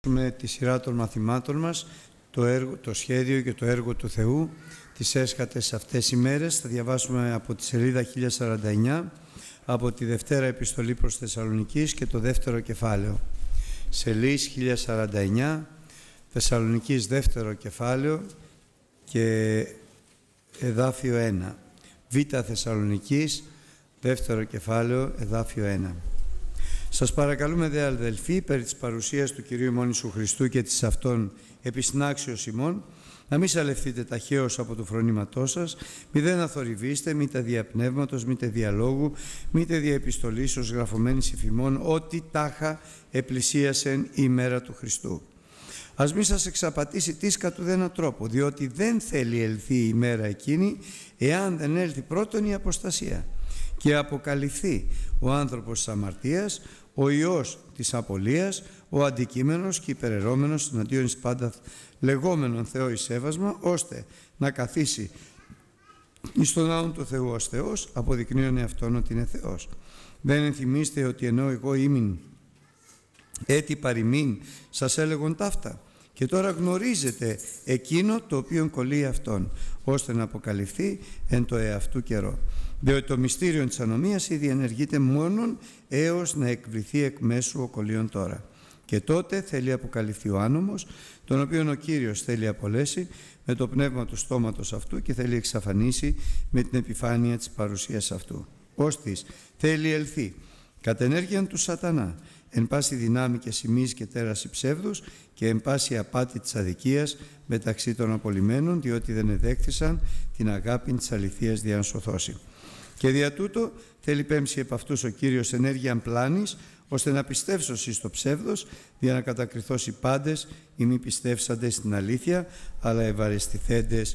Με τη σειρά των μαθημάτων μας, το σχέδιο και το έργο του Θεού, τις έσχατες αυτές ημέρες. Θα διαβάσουμε από τη σελίδα 1049, από τη Δευτέρα Επιστολή προς Θεσσαλονικής και το δεύτερο κεφάλαιο. Σελίδα 1049, Θεσσαλονικής δεύτερο κεφάλαιο και εδάφιο 1. Β' Θεσσαλονικής δεύτερο κεφάλαιο, εδάφιο 1. Σας παρακαλούμε δε αδελφοί, περί της παρουσίας του Κυρίου ημών Ιησού Χριστού και της αυτών επισυνάξεως ημών, να μην σαλευθείτε ταχαίως από το φρονήματό σας, μη δεν αθορυβήστε, μήτε δια πνεύματος, μήτε διαλόγου, μήτε δια επιστολής γραφωμένης υφημών, ότι τάχα επλησίασεν η ημέρα του Χριστού. Ας μη σας εξαπατήσει τις κατ' ουδένα τρόπο, διότι δεν θέλει ελθεί η ημέρα εκείνη, εάν δεν έλθει πρώτον η αποστασία και αποκαλυφθεί ο άνθρωπος της αμαρτίας, ο ιός της απολίας, ο αντικείμενος και υπεραιρώμενος εναντίον εις πάντα λεγόμενον Θεό εις σέβασμα, ώστε να καθίσει εις τον ναόν του Θεού ως Θεός, αποδεικνύον εαυτόν ότι είναι Θεός. Δεν ενθυμίστε ότι ενώ εγώ ήμην έτη παροιμήν σας έλεγον ταύτα, και τώρα γνωρίζετε εκείνο το οποίο κολλεί αυτόν, ώστε να αποκαλυφθεί εν το εαυτού καιρό. Διότι το μυστήριο της ανομίας ήδη ενεργείται μόνον έως να εκβληθεί εκ μέσου ο κολλείων τώρα. Και τότε θέλει αποκαλυφθεί ο άνομος, τον οποίον ο Κύριος θέλει απολέσει με το πνεύμα του στόματος αυτού και θέλει εξαφανίσει με την επιφάνεια της παρουσίας αυτού. Ώστις θέλει ελθεί κατ' ενέργειαν του σατανά, εν πάση δυνάμει και σημείς και τέραση ψεύδους και εν πάση απάτη της αδικίας μεταξύ των απολυμένων, διότι δεν εδέχθησαν την αγάπη της αληθείας δια να σωθώσει. Και δια τούτο θέλει πέμψει επ' αυτούς ο Κύριος ενέργειαν πλάνης, ώστε να πιστεύσωσι στο ψεύδος, δια να κατακριθώσει πάντες οι μη πιστεύσαντες στην αλήθεια, αλλά ευαρεστηθέντες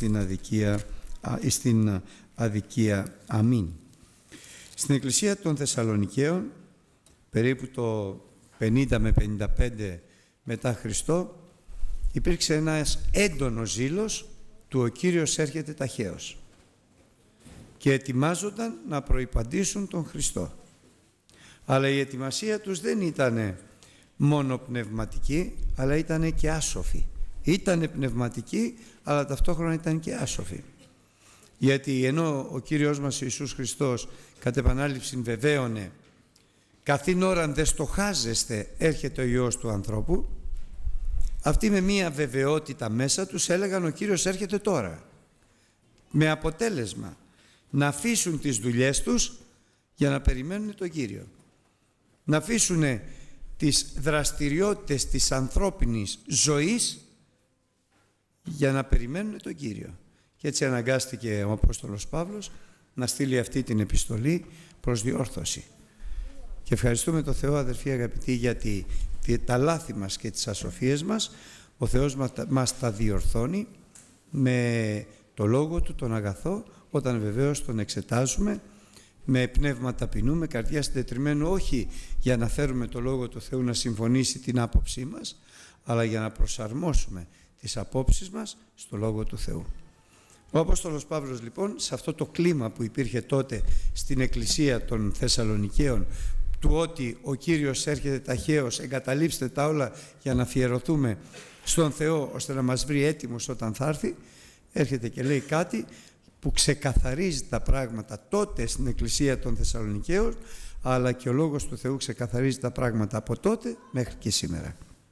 στην αδικία. Αμήν. Στην Εκκλησία των Θεσσαλονικαίων, περίπου το 50 με 55 μετά Χριστό, υπήρξε ένας έντονος ζήλος του ο Κύριος έρχεται ταχαίως και ετοιμάζονταν να προϋπαντήσουν τον Χριστό. Αλλά η ετοιμασία τους δεν ήταν μόνο πνευματική, αλλά ήταν και άσοφη. Ήταν πνευματική, αλλά ταυτόχρονα ήταν και άσοφη. Γιατί ενώ ο Κύριος μας Ιησούς Χριστός κατ' επανάληψη βεβαίωνε καθήν ώραν δε στοχάζεστε έρχεται ο Υιός του ανθρώπου, αυτοί με μία βεβαιότητα μέσα τους έλεγαν ο Κύριος έρχεται τώρα. Με αποτέλεσμα να αφήσουν τις δουλειές τους για να περιμένουν τον Κύριο. Να αφήσουν τις δραστηριότητες της ανθρώπινης ζωής για να περιμένουν τον Κύριο. Και έτσι αναγκάστηκε ο Απόστολος Παύλος να στείλει αυτή την επιστολή προς διόρθωση. Και ευχαριστούμε τον Θεό, αδερφοί αγαπητοί, γιατί τα λάθη μας και τις ασοφίες μας ο Θεός μας τα διορθώνει με το Λόγο Του, τον αγαθό, όταν βεβαίως τον εξετάζουμε με πνεύμα ταπεινού, με καρδιά συντετριμμένου, όχι για να φέρουμε το Λόγο του Θεού να συμφωνήσει την άποψή μας, αλλά για να προσαρμόσουμε τις απόψεις μας στο Λόγο του Θεού. Ο Απόστολος Παύλος λοιπόν, σε αυτό το κλίμα που υπήρχε τότε στην Εκκλησία των Θεσσαλονικαίων, του ότι ο Κύριος έρχεται ταχαίως, εγκαταλείψτε τα όλα για να αφιερωθούμε στον Θεό ώστε να μας βρει έτοιμος όταν θα έρθει, έρχεται και λέει κάτι που ξεκαθαρίζει τα πράγματα τότε στην Εκκλησία των Θεσσαλονικαίων, αλλά και ο Λόγος του Θεού ξεκαθαρίζει τα πράγματα από τότε μέχρι και σήμερα.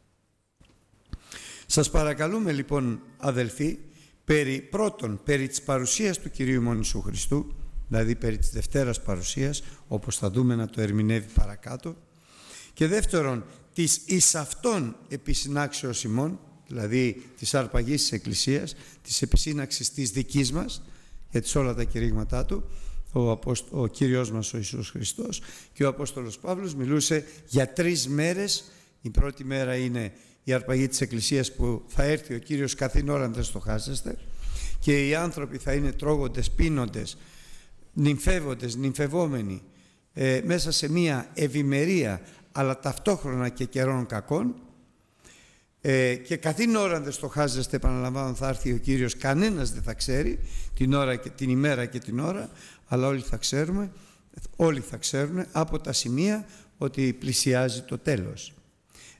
Σας παρακαλούμε λοιπόν αδελφοί, περί της παρουσίας του Κυρίου ημών Ιησού Χριστού, δηλαδή περί της Δευτέρας παρουσίας, όπως θα δούμε να το ερμηνεύει παρακάτω, και δεύτερον της εις αυτόν επισυνάξεως ημών, δηλαδή της αρπαγής της Εκκλησίας, της επισύναξης της δικής μας, γιατί όλα τα κηρύγματά του ο Κύριος μας ο Ιησούς Χριστός και ο Απόστολος Παύλος μιλούσε για 3 μέρες. Η πρώτη μέρα είναι η αρπαγή της Εκκλησίας που θα έρθει ο Κύριος καθήν ώρα, αν δεν στοχάζεστε, και οι άνθρωποι θα είναι τρώγοντες, πίνοντες, νυμφεύοντες, νυμφευόμενοι μέσα σε μία ευημερία αλλά ταυτόχρονα και καιρών κακών, και καθήν ώρα δεν στοχάζεστε, επαναλαμβάνω, θα έρθει ο Κύριος, κανένας δεν θα ξέρει την ημέρα και την ώρα, αλλά όλοι θα ξέρουν από τα σημεία ότι πλησιάζει το τέλος.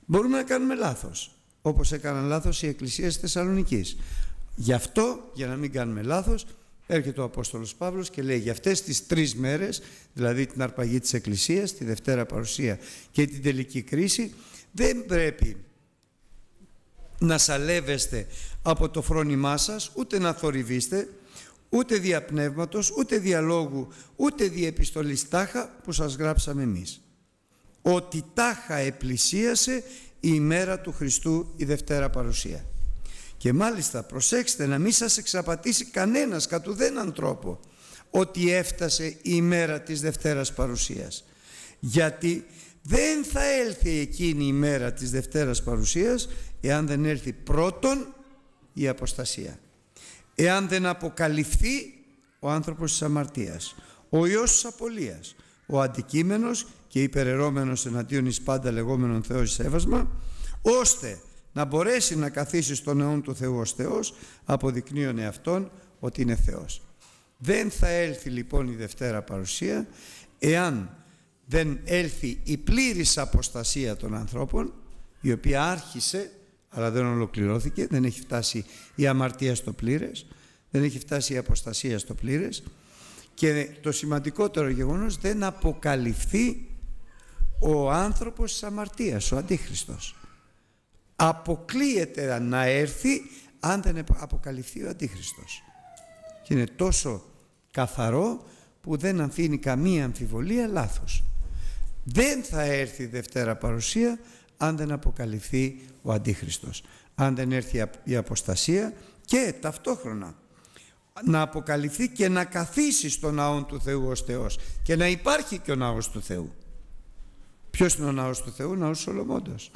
Μπορούμε να κάνουμε λάθος, όπως έκαναν λάθος οι εκκλησίες της Θεσσαλονικής. Γι' αυτό, για να μην κάνουμε λάθος, έρχεται ο Απόστολος Παύλος και λέει για αυτές τις 3 μέρες, δηλαδή την αρπαγή της Εκκλησίας, τη Δευτέρα Παρουσία και την τελική κρίση, δεν πρέπει να σαλεύεστε από το φρόνημά σας, ούτε να θορυβείστε, ούτε δια πνεύματος, ούτε διαλόγου, ούτε δια επιστολής τάχα που σας γράψαμε εμείς. Ότι τάχα επλησίασε η ημέρα του Χριστού η Δευτέρα Παρουσία. Και μάλιστα προσέξτε να μην σας εξαπατήσει κανένας κατ' ουδέναν τρόπο ότι έφτασε η ημέρα της Δευτέρας Παρουσίας. Γιατί δεν θα έλθει εκείνη η ημέρα της Δευτέρας Παρουσίας εάν δεν έρθει πρώτον η αποστασία. Εάν δεν αποκαλυφθεί ο άνθρωπος της αμαρτίας, ο ιός της απολίας, ο αντικείμενος και υπεραιρώμενος εναντίον εις πάντα λεγόμενον Θεός εις έβασμα, ώστε να μπορέσει να καθίσει στον αιών του Θεού ως Θεός, αποδεικνύον εαυτόν ότι είναι Θεός. Δεν θα έλθει λοιπόν η Δευτέρα Παρουσία εάν δεν έλθει η πλήρης αποστασία των ανθρώπων, η οποία άρχισε αλλά δεν ολοκληρώθηκε, δεν έχει φτάσει η αμαρτία στο πλήρες, δεν έχει φτάσει η αποστασία στο πλήρες, και το σημαντικότερο γεγονός, δεν αποκαλυφθεί ο άνθρωπος της αμαρτίας, ο Αντίχριστος. Αποκλείεται να έρθει αν δεν αποκαλυφθεί ο Αντίχριστος. Και είναι τόσο καθαρό που δεν αφήνει καμία αμφιβολία λάθος. Δεν θα έρθει η Δευτέρα Παρουσία αν δεν αποκαλυφθεί ο Αντίχριστος, αν δεν έρθει η αποστασία και ταυτόχρονα να αποκαλυφθεί και να καθίσει στον ναό του Θεού ως Θεός και να υπάρχει και ο ναός του Θεού. Ποιος είναι ο ναός του Θεού? Ο ναός Σολομώντος.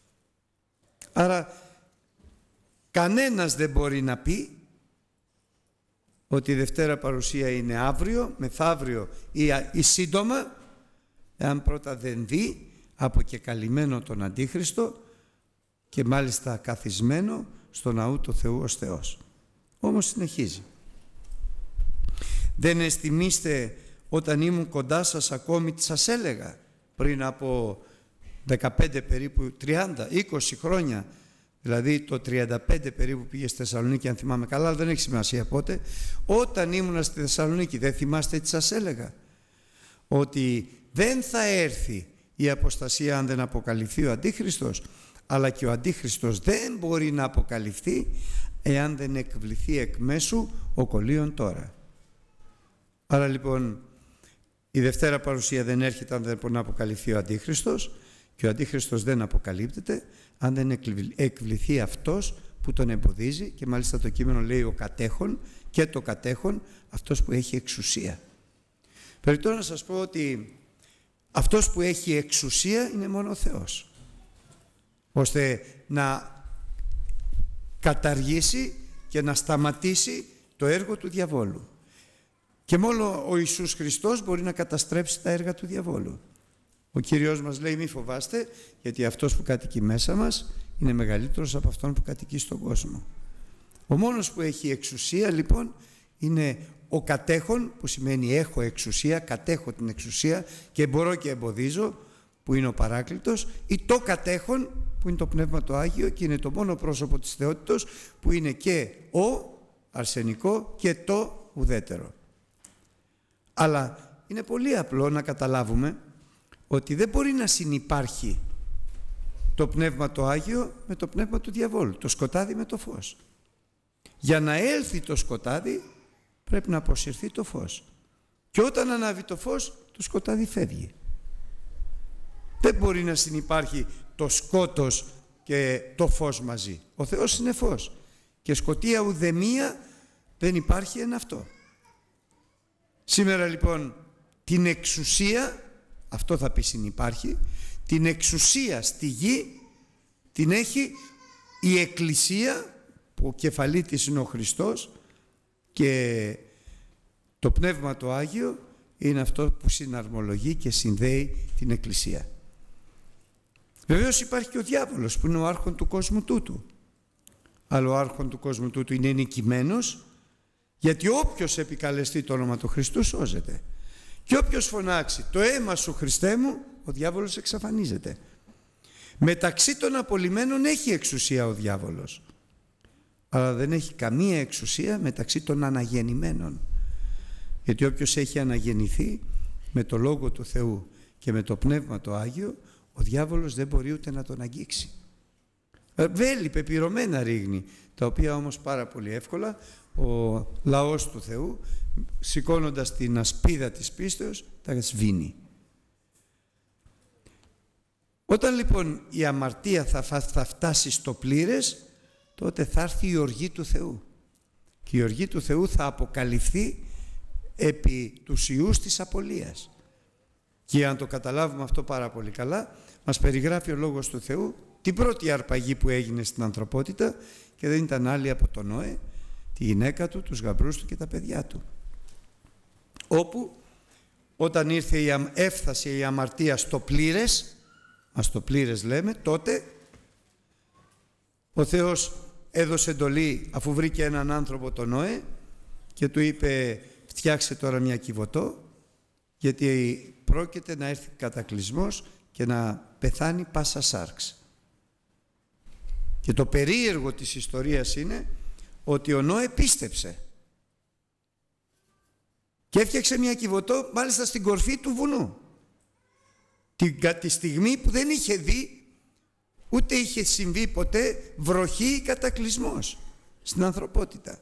Άρα κανένας δεν μπορεί να πει ότι η Δευτέρα Παρουσία είναι αύριο, μεθαύριο ή σύντομα, εάν πρώτα δεν δει αποκεκαλυμμένο τον Αντίχριστο και μάλιστα καθισμένο στο ναού του Θεού ως Θεός. Όμως συνεχίζει. Δεν αισθημείστε όταν ήμουν κοντά σας ακόμη τι σας έλεγα πριν από 15 περίπου 30, 20 χρόνια, δηλαδή το 35 περίπου πήγε στη Θεσσαλονίκη, αν θυμάμαι καλά, αλλά δεν έχει σημασία πότε. Όταν ήμουν στη Θεσσαλονίκη, δεν θυμάστε τι σας έλεγα? Ότι δεν θα έρθει η αποστασία αν δεν αποκαλυφθεί ο Αντίχριστος, αλλά και ο Αντίχριστος δεν μπορεί να αποκαλυφθεί εάν δεν εκβληθεί εκ μέσου ο κολλείον τώρα. Άρα λοιπόν η Δευτέρα Παρουσία δεν έρχεται αν δεν μπορεί να αποκαλυφθεί ο Αντίχριστος, και ο Αντίχριστος δεν αποκαλύπτεται αν δεν εκβληθεί αυτός που τον εμποδίζει, και μάλιστα το κείμενο λέει ο κατέχον, και το κατέχον αυτός που έχει εξουσία. Περιττώ να σας πω ότι αυτός που έχει εξουσία είναι μόνο ο Θεός, ώστε να καταργήσει και να σταματήσει το έργο του διαβόλου. Και μόνο ο Ιησούς Χριστός μπορεί να καταστρέψει τα έργα του διαβόλου. Ο Κύριος μας λέει μη φοβάστε, γιατί αυτός που κατοικεί μέσα μας είναι μεγαλύτερος από αυτόν που κατοικεί στον κόσμο. Ο μόνος που έχει εξουσία λοιπόν είναι ο κατέχον, που σημαίνει έχω εξουσία, κατέχω την εξουσία και μπορώ και εμποδίζω, που είναι ο Παράκλητος, ή το κατέχον που είναι το Πνεύμα το Άγιο και είναι το μόνο πρόσωπο της θεότητος, που είναι και ο αρσενικό και το ουδέτερο. Αλλά είναι πολύ απλό να καταλάβουμε ότι δεν μπορεί να συνυπάρχει το Πνεύμα το Άγιο με το πνεύμα του διαβόλου, το σκοτάδι με το φως. Για να έλθει το σκοτάδι πρέπει να αποσυρθεί το φως. Και όταν ανάβει το φως, το σκοτάδι φεύγει. Δεν μπορεί να συνυπάρχει το σκότος και το φως μαζί. Ο Θεός είναι φως. Και σκοτία ουδεμία δεν υπάρχει εν αυτό. Σήμερα λοιπόν την εξουσία, αυτό θα πει συνυπάρχει, την εξουσία στη γη την έχει η Εκκλησία, που ο κεφαλή της είναι ο Χριστός, και το Πνεύμα το Άγιο είναι αυτό που συναρμολογεί και συνδέει την Εκκλησία. Βεβαίως υπάρχει και ο διάβολος που είναι ο άρχον του κόσμου τούτου. Αλλά ο άρχον του κόσμου τούτου είναι νικημένος, γιατί όποιος επικαλεστεί το όνομα του Χριστού σώζεται. Και όποιος φωνάξει το αίμα σου Χριστέ μου, ο διάβολος εξαφανίζεται. Μεταξύ των απολυμένων έχει εξουσία ο διάβολος, αλλά δεν έχει καμία εξουσία μεταξύ των αναγεννημένων. Γιατί όποιος έχει αναγεννηθεί με το Λόγο του Θεού και με το Πνεύμα το Άγιο, ο διάβολος δεν μπορεί ούτε να τον αγγίξει. Βέλη πεπυρωμένα ρίχνει, τα οποία όμως πάρα πολύ εύκολα ο λαός του Θεού, σηκώνοντας την ασπίδα της πίστεως, τα σβήνει. Όταν λοιπόν η αμαρτία θα φτάσει στο πλήρες, τότε θα έρθει η οργή του Θεού. Και η οργή του Θεού θα αποκαλυφθεί επί τους ιούς της απολίας. Και αν το καταλάβουμε αυτό πάρα πολύ καλά, μας περιγράφει ο Λόγος του Θεού την πρώτη αρπαγή που έγινε στην ανθρωπότητα, και δεν ήταν άλλη από τον Νόε, τη γυναίκα του, τους γαμπρούς του και τα παιδιά του. Όπου όταν έφτασε η αμαρτία στο πλήρες, το πλήρες λέμε, τότε ο Θεός έδωσε εντολή, αφού βρήκε έναν άνθρωπο τον Νόε, και του είπε φτιάξε τώρα μια κιβωτό, γιατί πρόκειται να έρθει κατακλυσμός και να πεθάνει πάσα σάρξ. Και το περίεργο της ιστορίας είναι ότι ο Νόε πίστεψε και έφτιαξε μια κιβωτό, μάλιστα στην κορφή του βουνού, τη στιγμή που δεν είχε δει ούτε είχε συμβεί ποτέ βροχή ή κατακλυσμός στην ανθρωπότητα.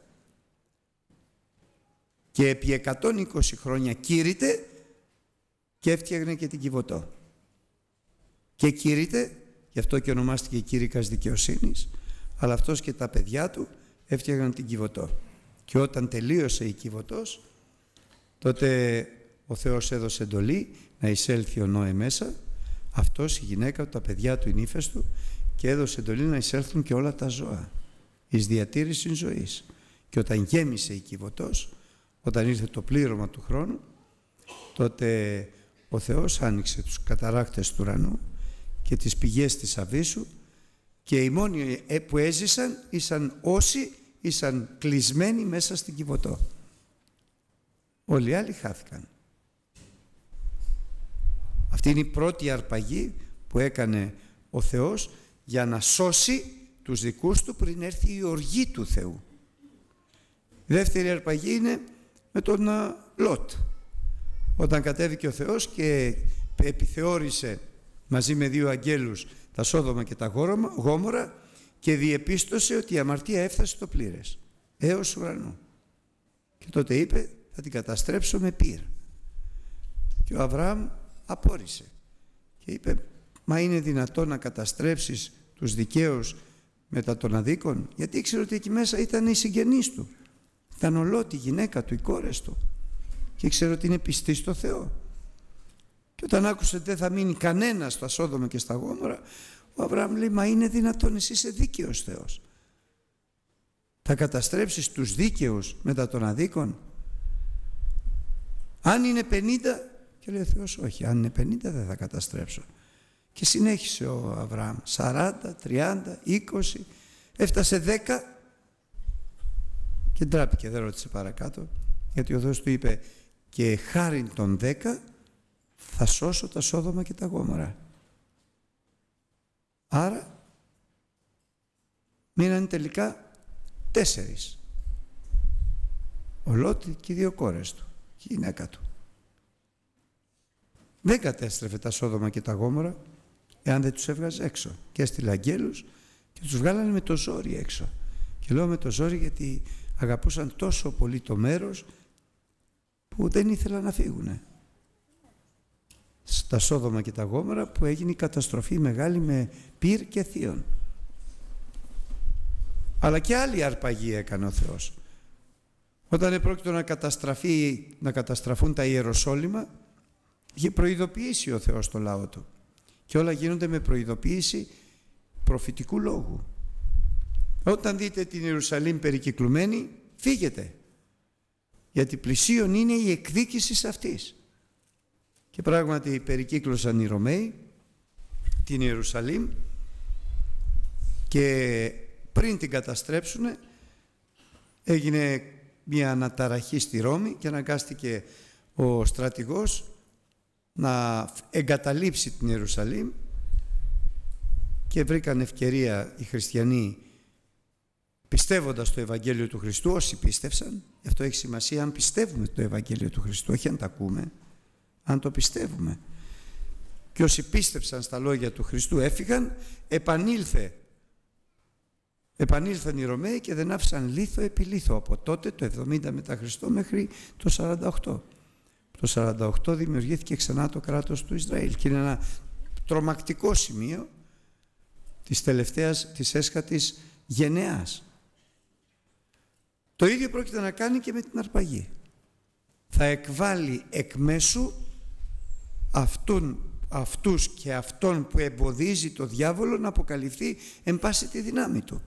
Και επί 120 χρόνια κήρυτε και έφτιαχνε και την κιβωτό. Και κήρυτε, γι' αυτό και ονομάστηκε κήρυκας δικαιοσύνης, αλλά αυτός και τα παιδιά του έφτιαχναν την κιβωτό. Και όταν τελείωσε η κιβωτός, τότε ο Θεός έδωσε εντολή να εισέλθει ο Νόε μέσα, αυτός, η γυναίκα του, τα παιδιά του, οι νύφες του, και έδωσε εντολή να εισέλθουν και όλα τα ζώα εις διατήρηση ζωής. Και όταν γέμισε η κιβωτός, όταν ήρθε το πλήρωμα του χρόνου, τότε ο Θεός άνοιξε τους καταράκτες του ουρανού και τις πηγές της αβύσσου, και οι μόνοι που έζησαν ήσαν όσοι ήσαν κλεισμένοι μέσα στην κιβωτό. Όλοι οι άλλοι χάθηκαν. Αυτή είναι η πρώτη αρπαγή που έκανε ο Θεός για να σώσει τους δικούς του πριν έρθει η οργή του Θεού. Η δεύτερη αρπαγή είναι με τον Λότ, όταν κατέβηκε ο Θεός και επιθεώρησε μαζί με 2 αγγέλους τα Σόδομα και τα Γόμορα και διεπίστωσε ότι η αμαρτία έφτασε στο πλήρες έως ουρανού. Και τότε είπε θα την καταστρέψω με πυρ. Και ο Αβραάμ απόρρισε και είπε μα είναι δυνατόν να καταστρέψεις τους δικαίους μετά των αδίκων? Γιατί ήξερε ότι εκεί μέσα ήταν οι συγγενείς του, ήταν ο Λότ, η γυναίκα του, οι κόρες του, και ήξερε ότι είναι πιστή στο Θεό. Και όταν άκουσε ότι δεν θα μείνει κανένα στα Σόδομα και στα Γόμορα, ο Αβραάμ λέει μα είναι δυνατόν, εσύ είσαι δίκαιος Θεός? Θα καταστρέψεις τους δίκαιους μετά των αδίκων? Αν είναι 50, και λέει ο Θεός όχι, αν είναι 50 δεν θα καταστρέψω. Και συνέχισε ο Αβραάμ 40, 30, 20, έφτασε 10 και ντράπηκε, δεν ρώτησε παρακάτω, γιατί ο Θεός του είπε και χάριν των 10 θα σώσω τα Σόδομα και τα Γόμορα. Άρα μείνανε τελικά 4. Ο Λότ και οι 2 κόρες του και η γυναίκα του. Δεν κατέστρεφε τα Σόδομα και τα Γόμορα εάν δεν τους έβγαζε έξω. Και έστειλε αγγέλους και τους βγάλανε με το ζόρι έξω. Και λέω με το ζόρι γιατί αγαπούσαν τόσο πολύ το μέρος που δεν ήθελαν να φύγουνε. Στα Σόδομα και τα Γόμορα που έγινε η καταστροφή μεγάλη με πυρ και θείον. Αλλά και άλλη αρπαγή έκανε ο Θεός. Όταν επρόκειτο να καταστραφούν τα Ιεροσόλυμα, είχε προειδοποιήσει ο Θεός το λαό του. Και όλα γίνονται με προειδοποίηση προφητικού λόγου. Όταν δείτε την Ιερουσαλήμ περικυκλωμένη, φύγετε. Γιατί πλησίον είναι η εκδίκηση αυτής. Και πράγματι περικύκλωσαν οι Ρωμαίοι την Ιερουσαλήμ και πριν την καταστρέψουν έγινε μια αναταραχή στη Ρώμη και αναγκάστηκε ο στρατηγός να εγκαταλείψει την Ιερουσαλήμ και βρήκαν ευκαιρία οι χριστιανοί, πιστεύοντας το Ευαγγέλιο του Χριστού, όσοι πίστευσαν. Γι' αυτό έχει σημασία αν πιστεύουμε το Ευαγγέλιο του Χριστού, όχι αν τα ακούμε, αν το πιστεύουμε. Και όσοι πίστεψαν στα λόγια του Χριστού έφυγαν, επανήλθαν οι Ρωμαίοι και δεν άφησαν λίθο επί λίθο από τότε το 70 μετά Χριστό μέχρι το 48. Το 48 δημιουργήθηκε ξανά το κράτος του Ισραήλ και είναι ένα τρομακτικό σημείο της έσχατης γενεάς. Το ίδιο πρόκειται να κάνει και με την αρπαγή. Θα εκβάλει εκ μέσου αυτούς και αυτόν που εμποδίζει το διάβολο να αποκαλυφθεί εν πάση τη δύναμη του.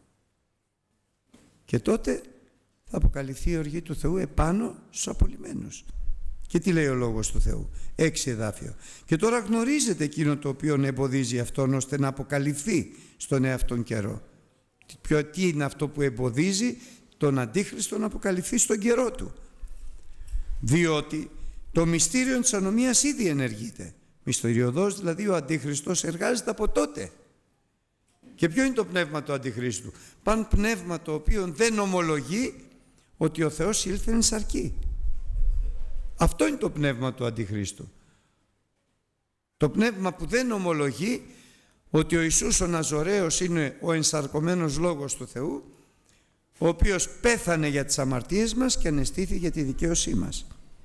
Και τότε θα αποκαλυφθεί η οργή του Θεού επάνω στους απολυμμένους. Και τι λέει ο Λόγος του Θεού? 6 εδάφιο. Και τώρα γνωρίζετε εκείνο το οποίο εμποδίζει αυτόν ώστε να αποκαλυφθεί στον εαυτόν καιρό. Τι είναι αυτό που εμποδίζει τον Αντίχριστο να αποκαλυφθεί στον καιρό του? Διότι το μυστήριο της ανομίας ήδη ενεργείται. Μυστηριωδώς δηλαδή ο Αντίχριστος εργάζεται από τότε. Και ποιο είναι το πνεύμα του Αντιχρίστου? Παν πνεύμα το οποίο δεν ομολογεί ότι ο Θεός ήλθε εν σαρκή. Αυτό είναι το πνεύμα του Αντιχρίστου. Το πνεύμα που δεν ομολογεί ότι ο Ιησούς ο Ναζωραίος είναι ο ενσαρκωμένος Λόγος του Θεού, ο οποίος πέθανε για τις αμαρτίες μας και ανεστήθη για τη δικαίωσή μας.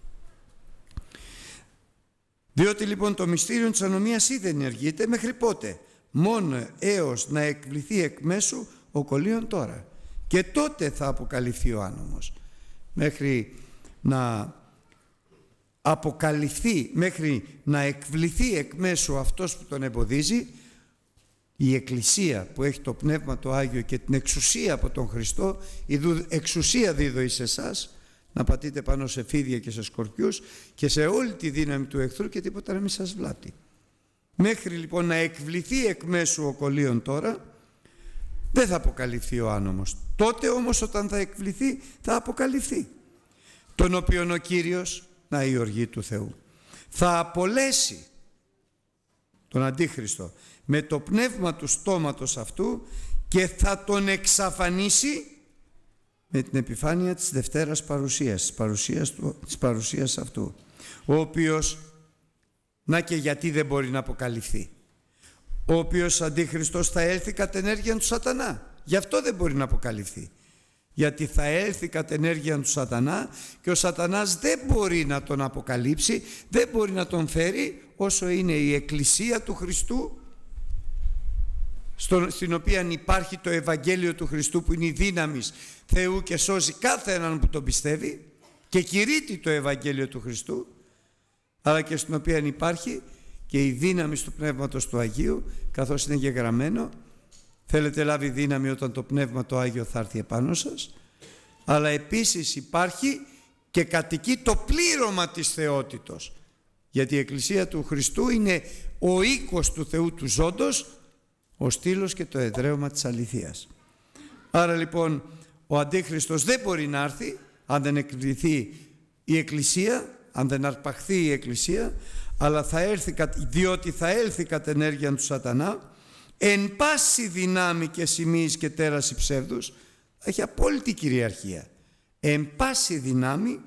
Διότι λοιπόν το μυστήριο της ανομίας ήδη ενεργείται μέχρι πότε? Μόνο έως να εκβληθεί εκ μέσου ο κολλίον τώρα. Και τότε θα αποκαλυφθεί ο άνομος. Μέχρι να αποκαλυφθεί, μέχρι να εκβληθεί εκ μέσου αυτός που τον εμποδίζει, η Εκκλησία που έχει το Πνεύμα το Άγιο και την εξουσία από τον Χριστό, η εξουσία δίδω εις εσάς, να πατείτε πάνω σε φίδια και σε σκορπιούς και σε όλη τη δύναμη του εχθρού και τίποτα να μην σας βλάπτει. Μέχρι λοιπόν να εκβληθεί εκ μέσου ο κολλίον τώρα, δεν θα αποκαλυφθεί ο άνομος. Τότε όμως όταν θα εκβληθεί, θα αποκαλυφθεί. Τον οποίον ο Κύριος, να η οργή του Θεού, θα απολέσει τον Αντίχριστο με το πνεύμα του στόματος αυτού και θα τον εξαφανίσει με την επιφάνεια της Δευτέρας Παρουσίας, της παρουσίας αυτού, ο οποίος, να και γιατί δεν μπορεί να αποκαλυφθεί, ο οποίος Αντίχριστος θα έλθει κατ' ενέργεια του σατανά. Γι' αυτό δεν μπορεί να αποκαλυφθεί. Γιατί θα έλθει κατ' ενέργεια του σατανά και ο σατανάς δεν μπορεί να τον αποκαλύψει, δεν μπορεί να τον φέρει όσο είναι η Εκκλησία του Χριστού, στην οποία υπάρχει το Ευαγγέλιο του Χριστού που είναι η δύναμη Θεού και σώζει κάθε έναν που τον πιστεύει και κηρύττει το Ευαγγέλιο του Χριστού, αλλά και στην οποία υπάρχει και η δύναμη του Πνεύματος του Αγίου, καθώς είναι γεγραμμένο, θέλετε λάβει δύναμη όταν το Πνεύμα το Άγιο θα έρθει επάνω σας, αλλά επίσης υπάρχει και κατοικεί το πλήρωμα της θεότητος, γιατί η Εκκλησία του Χριστού είναι ο οίκος του Θεού του ζώντος, ο στήλος και το εδραίωμα της αληθείας. Άρα λοιπόν ο Αντίχριστος δεν μπορεί να έρθει αν δεν εκβληθεί η Εκκλησία, αν δεν αρπαχθεί η Εκκλησία, αλλά θα έρθει, διότι θα έλθει κατ' ενέργεια του σατανά, εν πάση δυνάμει και σημείς και τέραση ψεύδους, έχει απόλυτη κυριαρχία. Εν πάση δυνάμει,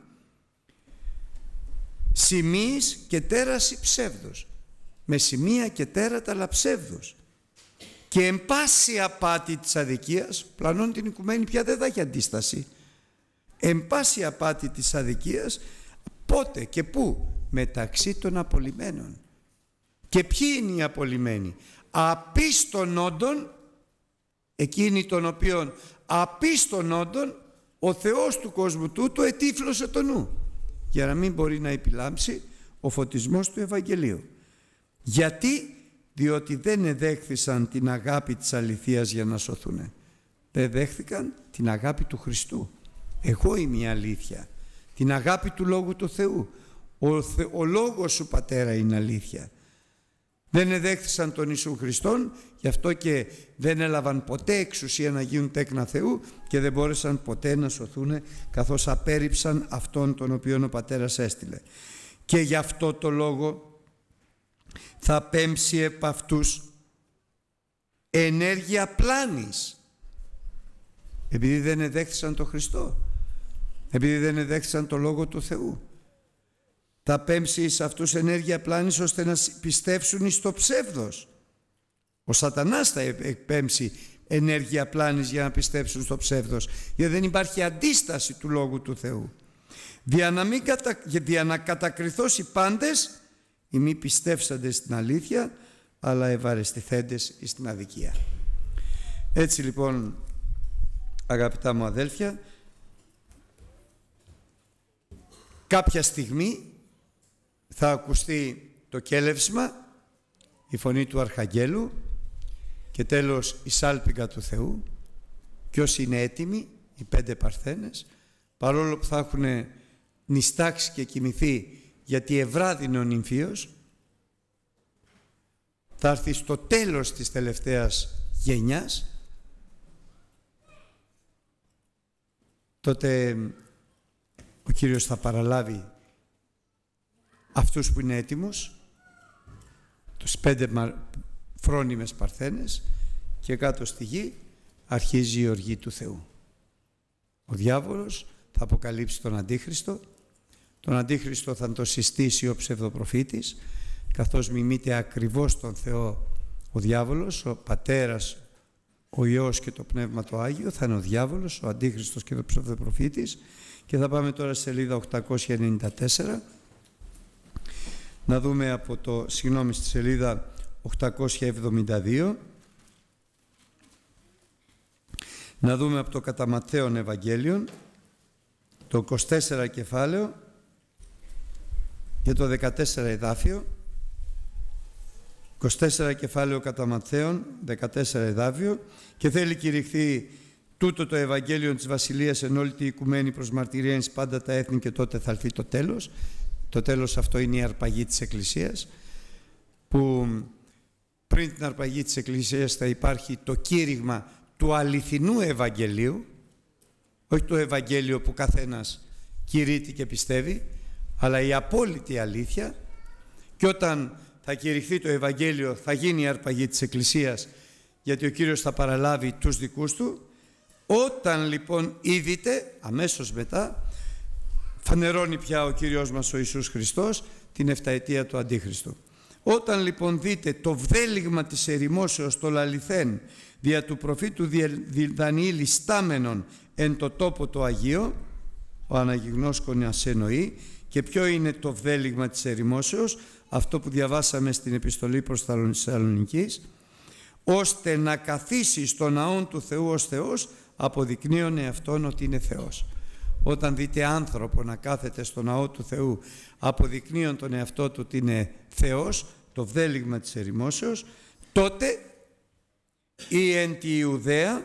σημείς και τέραση ψεύδους, με σημεία και τέρατα αλλά ψεύδους. Και εν πάση απάτη της αδικίας, πλανών την οικουμένη πια δεν θα έχει αντίσταση. Εν πάση απάτη της αδικίας, πότε και πού? Μεταξύ των απολυμένων. Και ποιοι είναι οι απολυμένοι? Απίστων όντων, εκείνοι των οποίων απίστων όντων ο Θεός του κόσμου τούτου ετύφλωσε το νου, για να μην μπορεί να επιλάμψει ο φωτισμός του Ευαγγελίου. Γιατί? Διότι δεν εδέχθησαν την αγάπη της αληθείας για να σωθούν. Δεν δέχθηκαν την αγάπη του Χριστού. Εγώ είμαι η αλήθεια. Την αγάπη του Λόγου του Θεού. Ο Λόγος σου Πατέρα είναι αλήθεια. Δεν εδέχθησαν τον Ιησού Χριστόν, γι' αυτό και δεν έλαβαν ποτέ εξουσία να γίνουν τέκνα Θεού και δεν μπόρεσαν ποτέ να σωθούν, καθώς απέρριψαν αυτόν τον οποίον ο Πατέρας έστειλε. Και γι' αυτό το λόγο θα πέμψει επ' αυτούς ενέργεια πλάνης. Επειδή δεν εδέχθησαν τον Χριστό, επειδή δεν εδέχθησαν το Λόγο του Θεού. Θα πέμψει σε αυτούς ενέργεια πλάνης ώστε να πιστεύσουν στο ψεύδος. Ο σατανάς θα εκπέμψει ενέργεια πλάνης για να πιστέψουν στο ψεύδος, γιατί δεν υπάρχει αντίσταση του Λόγου του Θεού. Δια να κατακριθώς οι πάντες, οι μη πιστεύσαντες στην αλήθεια, αλλά ευαρεστηθέντες στην αδικία. Έτσι λοιπόν, αγαπητά μου αδέλφια, κάποια στιγμή θα ακουστεί το κέλευσμα, η φωνή του Αρχαγγέλου και τέλος η σάλπιγγα του Θεού, και όσοι είναι έτοιμοι, οι 5 παρθένες, παρόλο που θα έχουν νηστάξει και κοιμηθεί γιατί ευράδυνε ο νυμφίος, θα έρθει στο τέλος της τελευταίας γενιάς, τότε ο Κύριος θα παραλάβει αυτούς που είναι έτοιμους, τους 5 φρόνιμες παρθένες, και κάτω στη γη αρχίζει η οργή του Θεού. Ο διάβολος θα αποκαλύψει τον Αντίχριστο. Τον Αντίχριστο θα το συστήσει ο ψευδοπροφήτης, καθώς μιμείται ακριβώς τον Θεό ο διάβολος, ο Πατέρας, ο Υιός και το Πνεύμα το Άγιο, θα είναι ο διάβολος, ο Αντίχριστος και ο ψευδοπροφήτης. Και θα πάμε τώρα στη σελίδα 894, να δούμε στη σελίδα 872, να δούμε από το κατά Ματθαίον Ευαγγέλιον, το 24 κεφάλαιο και το 14 εδάφιο. 24 κεφάλαιο κατά Ματθαίον, 14 εδάφιο. Και θέλει κηρυχθεί τούτο το Ευαγγέλιο της Βασιλείας εν όλη τη οικουμένη προς μαρτυρία εις πάντα τα έθνη, και τότε θα έλθει το τέλος. Το τέλος αυτό είναι η αρπαγή της Εκκλησίας, που πριν την αρπαγή της Εκκλησίας θα υπάρχει το κήρυγμα του αληθινού Ευαγγελίου, όχι το Ευαγγέλιο που καθένας κηρύττει και πιστεύει, αλλά η απόλυτη αλήθεια. Και όταν θα κηρυχθεί το Ευαγγέλιο θα γίνει η αρπαγή της Εκκλησίας, γιατί ο Κύριος θα παραλάβει τους δικούς του. Όταν λοιπόν είδητε, αμέσως μετά φανερώνει πια ο Κύριος μας ο Ιησούς Χριστός την 7ετία του Αντίχριστου. Όταν λοιπόν δείτε το βδέλιγμα της ερημώσεως το λαληθέν δια του προφήτου Δανιήλ ιστάμενον εν το τόπο το Αγίο, ο αναγιγνώσκον ασενοεί. Και ποιο είναι το βδέλιγμα της ερημώσεως? Αυτό που διαβάσαμε στην επιστολή προς Θεσσαλονικής, ώστε να καθίσει στο ναόν του Θεού ως Θεός, αποδεικνύωνε αυτόν ότι είναι Θεός. Όταν δείτε άνθρωπο να κάθεται στο ναό του Θεού, αποδεικνύον τον εαυτό του ότι είναι Θεός, το βδέλιγμα της ερημώσεως, τότε η εν τη Ιουδαία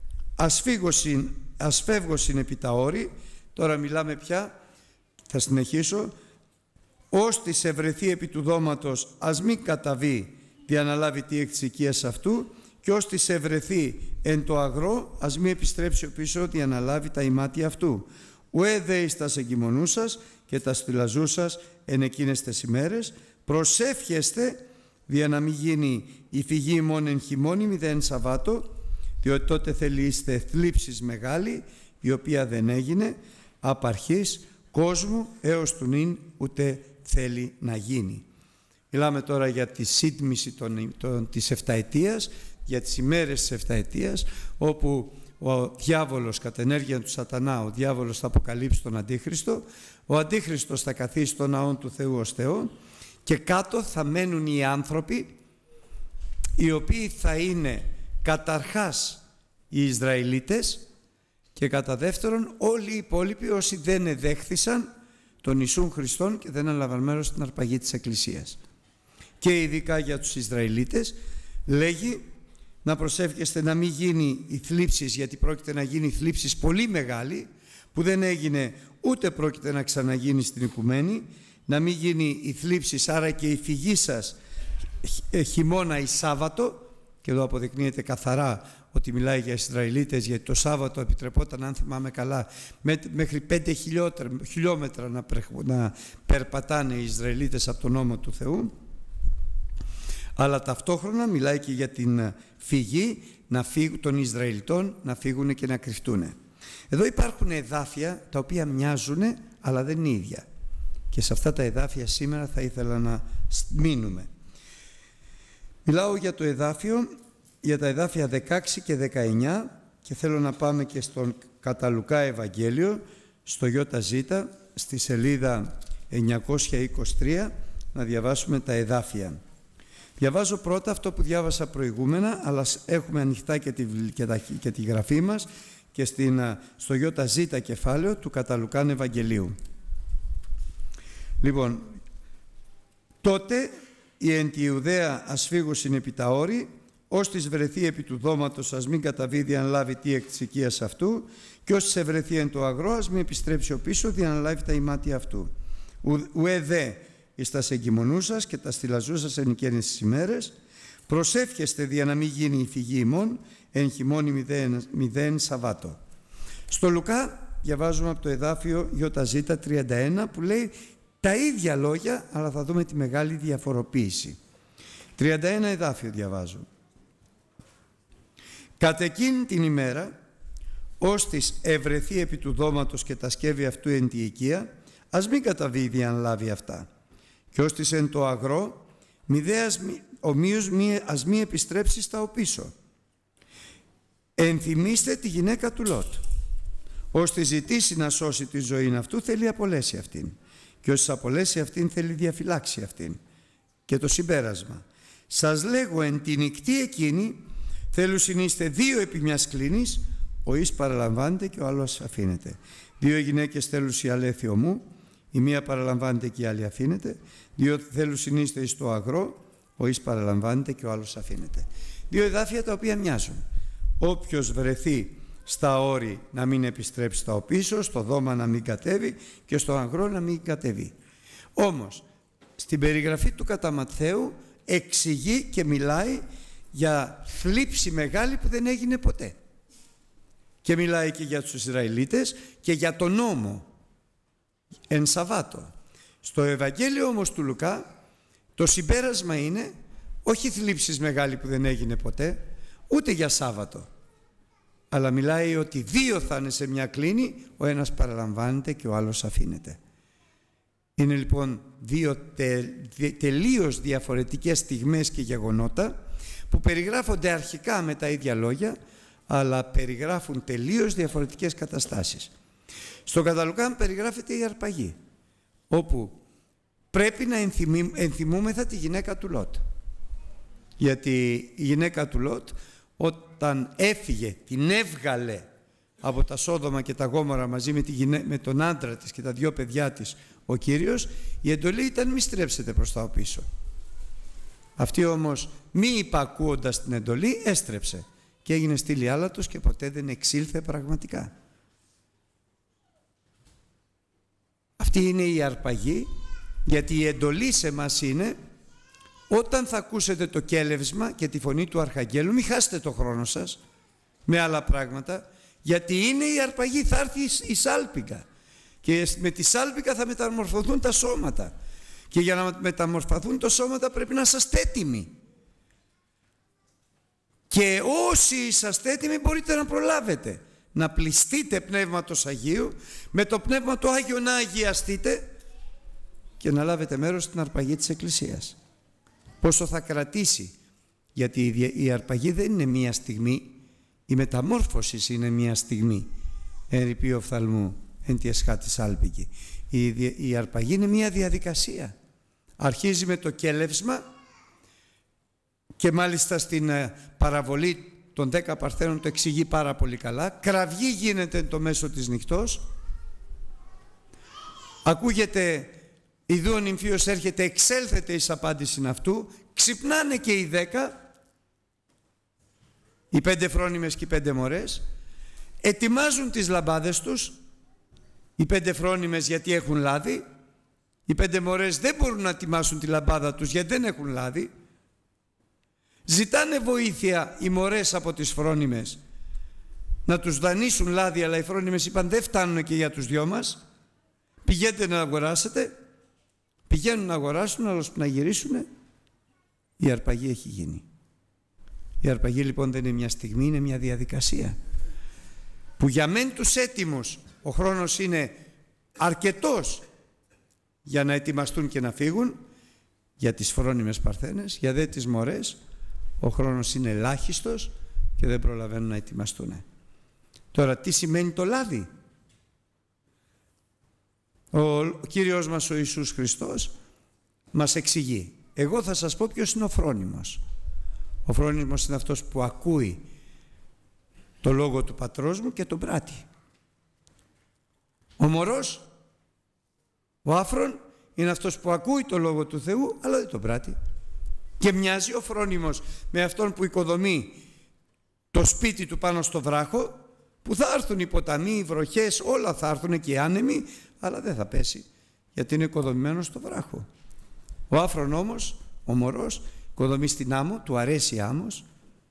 ασφεύγωσιν επί τα όρη. Τώρα μιλάμε πια, θα συνεχίσω, ώστις ευρεθεί επί του δώματος ας μην καταβεί διαναλάβει τη εκ της οικίας αυτού, και ώστις ευρεθεί εν το αγρό ας μην επιστρέψει ο πίσω διαναλάβει τα ημάτια αυτού. Ουέ δε εις τας εγκυμονούσας και τα στυλαζούσας εν εκείνες τες ημέρες, προσεύχεστε δια να μην γίνει η φυγή μόν εν χειμώνη μηδέν Σαββάτο, διότι τότε θέλει είστε θλίψης μεγάλη, η οποία δεν έγινε απ' αρχής κόσμου έως του νυν ούτε θέλει να γίνει. Μιλάμε τώρα για τη σύντμηση της 7ετίας, για τις ημέρες της 7ετίας, όπου ο διάβολος κατά ενέργεια του σατανά, ο διάβολος θα αποκαλύψει τον Αντίχριστο, ο Αντίχριστος θα καθίσει στον ναόν του Θεού ως Θεό, και κάτω θα μένουν οι άνθρωποι οι οποίοι θα είναι καταρχάς οι Ισραηλίτες και κατά δεύτερον όλοι οι υπόλοιποι όσοι δεν εδέχθησαν τον Ιησούν Χριστόν και δεν έλαβαν μέρος στην αρπαγή της Εκκλησίας. Και ειδικά για τους Ισραηλίτες λέγει να προσεύχεστε να μην γίνει η θλίψης, γιατί πρόκειται να γίνει θλίψης πολύ μεγάλη που δεν έγινε ούτε πρόκειται να ξαναγίνει στην οικουμένη, να μην γίνει η θλίψης, άρα και η φυγή σας χειμώνα ή Σάββατο, και εδώ αποδεικνύεται καθαρά ότι μιλάει για Ισραηλίτες, γιατί το Σάββατο επιτρεπόταν, αν θυμάμαι καλά, μέχρι 5 χιλιόμετρα να περπατάνε οι Ισραηλίτες από τον νόμο του Θεού. Αλλά ταυτόχρονα μιλάει και για την φυγή των Ισραηλιτών να φύγουν και να κρυφτούν. Εδώ υπάρχουν εδάφια τα οποία μοιάζουν αλλά δεν είναι ίδια. Και σε αυτά τα εδάφια σήμερα θα ήθελα να μείνουμε. Μιλάω για το εδάφιο, για τα εδάφια 16 και 19 και θέλω να πάμε και στον κατά Λουκά Ευαγγέλιο, στο ΙΖ, στη σελίδα 923, να διαβάσουμε τα εδάφια. Διαβάζω πρώτα αυτό που διάβασα προηγούμενα, αλλά έχουμε ανοιχτά και τη γραφή μας και στο ΙΖ κεφάλαιο του κατά Λουκάν Ευαγγελίου. Λοιπόν, τότε η εν τη Ιουδαία ασφίγουσιν επί τα όρη, ως της βρεθεί επί του δώματος ας μην καταβεί δι' αν λάβει τι εκ της οικίας αυτού, και ως της ευρεθεί εν το αγρό ας μην επιστρέψει ο πίσω δι' αν λάβει τα ημάτια αυτού. Ουε δε εις τας εγκυμονούσας και τα στυλαζούσας εν οικένες τις ημέρες, προσεύχεστε δια να μην γίνει η φυγή ημών εν χειμώνη μηδέν Σαββάτο. Στο Λουκά διαβάζουμε από το εδάφιο ΙΖ 31 που λέει τα ίδια λόγια, αλλά θα δούμε τη μεγάλη διαφοροποίηση. 31 εδάφιο διαβάζω. Κατ' εκείνη την ημέρα, ως της ευρεθεί επί του δώματος και τα σκεύη αυτού εν τη οικία, ας μην καταβεί αν λάβει αυτά. Και ως της εν το αγρό, ομοίως ας μη επιστρέψει στα οπίσω. Ενθυμίστε τη γυναίκα του Λότ. Ως τη ζητήσει να σώσει τη ζωή αυτού, θέλει απολέσει αυτήν. Και όσοι απολέσει αυτήν, θέλει διαφυλάξει αυτήν. Και το συμπέρασμα. Σας λέγω εν τη νυχτή εκείνη, θέλουν συνείστε δύο επί μιας κλίνης, ο εις παραλαμβάνεται και ο άλλος αφήνεται. Δύο γυναίκες θέλουν η αλέθιο μου, η μία παραλαμβάνεται και η άλλη αφήνεται. Δύο θέλουν συνείστε εις το αγρό, ο εις παραλαμβάνεται και ο άλλος αφήνεται. Δύο εδάφια τα οποία μοιάζουν. Όποιος βρεθεί στα όρη να μην επιστρέψει στα οπίσω, στο δώμα να μην κατέβει και στο αγρό να μην κατέβει. Όμως, στην περιγραφή του κατά Ματθαίου εξηγεί και μιλάει για θλίψη μεγάλη που δεν έγινε ποτέ. Και μιλάει και για τους Ισραηλίτες και για τον νόμο εν Σαββάτο. Στο Ευαγγέλιο όμως του Λουκά το συμπέρασμα είναι όχι θλίψης μεγάλη που δεν έγινε ποτέ, ούτε για Σάββατο. Αλλά μιλάει ότι δύο θα είναι σε μια κλίνη, ο ένας παραλαμβάνεται και ο άλλος αφήνεται. Είναι λοιπόν δύο τελείως διαφορετικές στιγμές και γεγονότα που περιγράφονται αρχικά με τα ίδια λόγια, αλλά περιγράφουν τελείως διαφορετικές καταστάσεις. Στο κατά Λουκά περιγράφεται η αρπαγή, όπου πρέπει να ενθυμούμεθα τη γυναίκα του Λότ. Γιατί η γυναίκα του Λότ όταν έφυγε, την έβγαλε από τα Σόδομα και τα Γόμορα μαζί με τον άντρα της και τα δύο παιδιά της ο Κύριος, η εντολή ήταν μη στρέψετε προς τα πίσω. Αυτή όμως μη υπακούοντας την εντολή έστρεψε και έγινε στήλη άλατος και ποτέ δεν εξήλθε πραγματικά. Αυτή είναι η αρπαγή, γιατί η εντολή σε μας είναι όταν θα ακούσετε το κέλευσμα και τη φωνή του Αρχαγγέλου, μην χάσετε το χρόνο σας με άλλα πράγματα, γιατί είναι η αρπαγή, θα έρθει η σάλπιγγα και με τη σάλπιγγα θα μεταμορφωθούν τα σώματα και για να μεταμορφωθούν τα σώματα πρέπει να είσαστε έτοιμοι. Και όσοι είσαστε έτοιμοι μπορείτε να προλάβετε να πληστείτε Πνεύματος Αγίου, με το Πνεύμα του Άγιο να αγιαστείτε και να λάβετε μέρος στην αρπαγή της Εκκλησίας. Πόσο θα κρατήσει, γιατί η αρπαγή δεν είναι μία στιγμή, η μεταμόρφωση είναι μία στιγμή. Εν ρηπείο οφθαλμού, εν τη εσχάτης άλπικη. Η αρπαγή είναι μία διαδικασία. Αρχίζει με το κέλευσμα και μάλιστα στην παραβολή των 10 παρθένων το εξηγεί πάρα πολύ καλά. Κραυγή γίνεται το μέσο της νυχτός. Ακούγεται ιδού ο νυμφίος έρχεται, εξέλθεται εις απάντηση αυτού. Ξυπνάνε και οι 10, οι 5 φρόνιμες και οι 5 μωρές. Ετοιμάζουν τις λαμπάδες τους. Οι 5 φρόνιμες γιατί έχουν λάδι. Οι 5 μωρές δεν μπορούν να ετοιμάσουν τη λαμπάδα τους γιατί δεν έχουν λάδι. Ζητάνε βοήθεια οι μωρές από τις φρόνιμες να τους δανείσουν λάδι, αλλά οι φρόνιμες είπαν δεν φτάνουν και για τους δυο μας. Πηγαίνετε να αγοράσετε. Πηγαίνουν να αγοράσουν, αλλά να γυρίσουν η αρπαγή έχει γίνει. Η αρπαγή λοιπόν δεν είναι μια στιγμή, είναι μια διαδικασία που για μεν τους έτοιμους ο χρόνος είναι αρκετός για να ετοιμαστούν και να φύγουν, για τις φρόνιμες παρθένες, για δε τις μωρές ο χρόνος είναι ελάχιστος και δεν προλαβαίνουν να ετοιμαστούν. Τώρα τι σημαίνει το λάδι? Ο Κύριος μας ο Ιησούς Χριστός μας εξηγεί. Εγώ θα σας πω ποιος είναι ο φρόνιμος. Ο φρόνιμος είναι αυτός που ακούει το λόγο του πατρός μου και τον πράττει. Ο μωρός, ο άφρον, είναι αυτός που ακούει το λόγο του Θεού αλλά δεν τον πράττει. Και μοιάζει ο φρόνιμος με αυτόν που οικοδομεί το σπίτι του πάνω στο βράχο, που θα έρθουν οι ποταμοί, οι βροχές, όλα θα έρθουν και οι άνεμοι, αλλά δεν θα πέσει γιατί είναι οικοδομημένο στο βράχο. Ο άφρον όμως, ο μωρός, οικοδομεί στην άμμο, του αρέσει η άμμος,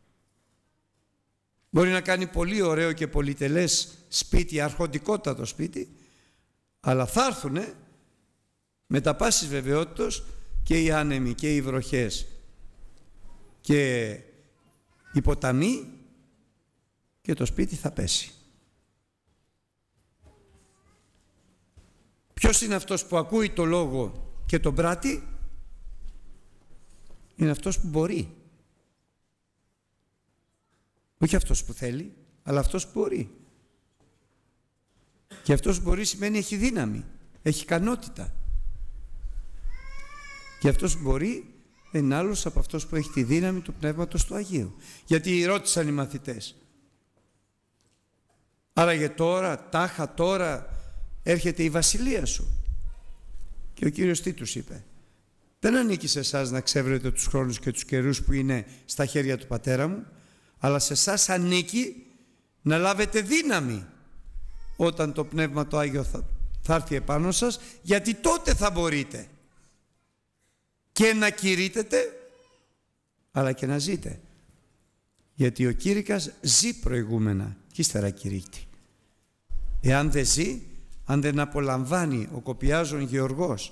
μπορεί να κάνει πολύ ωραίο και πολυτελές σπίτι, αρχοντικότατο σπίτι, αλλά θα έρθουν με τα πάσης βεβαιότητος και οι άνεμοι και οι βροχές και οι ποταμοί και το σπίτι θα πέσει. Ποιος είναι αυτός που ακούει το λόγο και τον πράττει? Είναι αυτός που μπορεί. Όχι αυτός που θέλει, αλλά αυτός που μπορεί. Και αυτός που μπορεί σημαίνει έχει δύναμη, έχει ικανότητα. Και αυτός που μπορεί δεν είναι άλλος από αυτός που έχει τη δύναμη του Πνεύματος του Αγίου. Γιατί ρώτησαν οι μαθητές, άραγε τώρα, τάχα τώρα έρχεται η βασιλεία σου? Και ο Κύριος τι τους είπε? Δεν ανήκει σε εσάς να ξεύρετε τους χρόνους και τους καιρούς που είναι στα χέρια του Πατέρα μου, αλλά σε εσάς ανήκει να λάβετε δύναμη όταν το Πνεύμα το Άγιο θα έρθει επάνω σας, γιατί τότε θα μπορείτε και να κηρύτετε αλλά και να ζείτε. Γιατί ο κήρυκας ζει προηγούμενα και ύστερα κηρύττει. Εάν δεν ζει, αν δεν απολαμβάνει ο κοπιάζων γεωργός